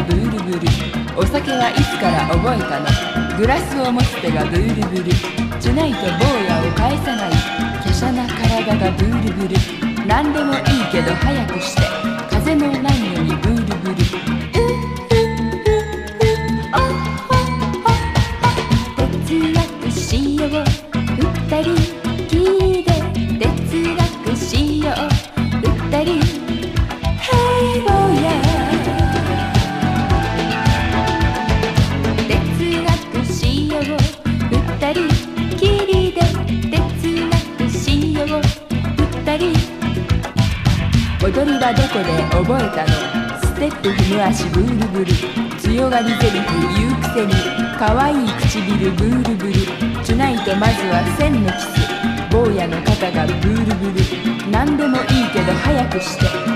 ブールブル。お酒はいつから覚えたの？グラスを持つ手がブールブル。チュナイと坊やを返さない華奢な体がブールブル。何でもいいけど早くして、風もないのにブールブル。哲学しよう二人きりで、哲学しよう二人。Hey坊や、哲学しよう二人きりで、哲学しよう二人。踊りはどこで覚えたの？ステップ踏む足ブールブル。強がりゼリフ言うくせに可愛い唇ブールブル。チュナイとまずは線のキス、坊やの肩がブールブル。何でもいいけど早くして、